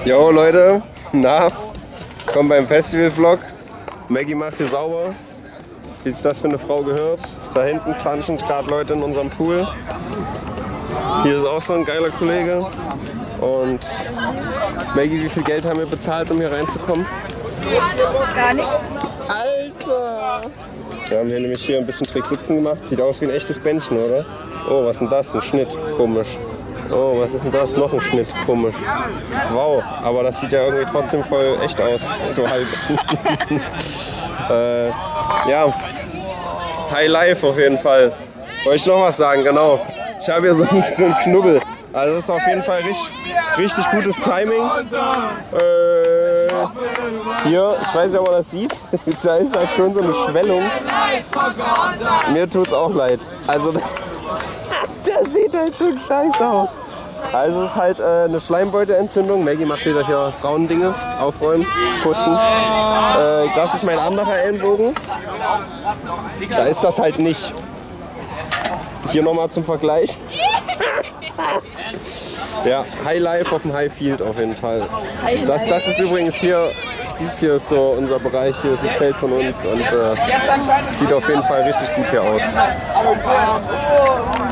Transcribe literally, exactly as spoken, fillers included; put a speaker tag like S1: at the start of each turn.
S1: Jo Leute, na, komm beim Festival-Vlog. Maggie macht hier sauber, wie sich das für eine Frau gehört. Da hinten planschen gerade Leute in unserem Pool. Hier ist auch so ein geiler Kollege. Und Maggie, wie viel Geld haben wir bezahlt, um hier reinzukommen?
S2: Gar nichts.
S1: Alter! Wir haben hier nämlich hier ein bisschen Trick sitzen gemacht. Sieht aus wie ein echtes Bändchen, oder? Oh, was ist denn das? Ein Schnitt. Komisch. Oh, was ist denn das? Noch ein Schnitt. Komisch. Wow, aber das sieht ja irgendwie trotzdem voll echt aus. So halt. äh, ja, High Life auf jeden Fall. Wollte ich noch was sagen? Genau. Ich habe hier so einen, so einen Knubbel. Also das ist auf jeden Fall richtig, richtig gutes Timing. Äh, hier, ich weiß nicht, ob man das sieht, da ist halt schon so eine Schwellung. Mir tut's auch leid. Also der sieht halt schon scheiße aus. Also es ist halt äh, eine Schleimbeutelentzündung. Maggie macht wieder hier Frauendinge, aufräumen, putzen. Äh, das ist mein anderer Ellenbogen. Da ist das halt nicht. Hier nochmal zum Vergleich. Ja, High Life auf dem High Field auf jeden Fall. Das, das ist übrigens hier, dies hier ist so unser Bereich, hier ist ein Feld von uns und äh, sieht auf jeden Fall richtig gut hier aus.